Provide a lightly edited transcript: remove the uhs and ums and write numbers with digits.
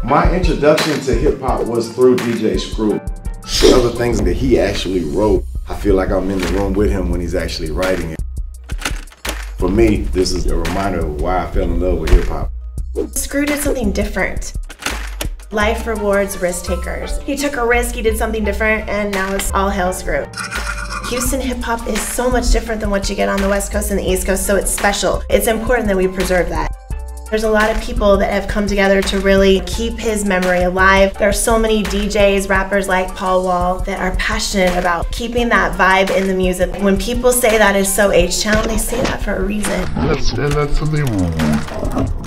My introduction to hip hop was through DJ Screw. Other things that he actually wrote, I feel like I'm in the room with him when he's actually writing it. For me, this is a reminder of why I fell in love with hip hop. Screw did something different. Life rewards risk takers. He took a risk, he did something different, and now it's all hell Screw. Houston hip hop is so much different than what you get on the West Coast and the East Coast, so it's special. It's important that we preserve that. There's a lot of people that have come together to really keep his memory alive. There are so many DJs, rappers like Paul Wall that are passionate about keeping that vibe in the music. When people say that is so H-Town, they say that for a reason. That's something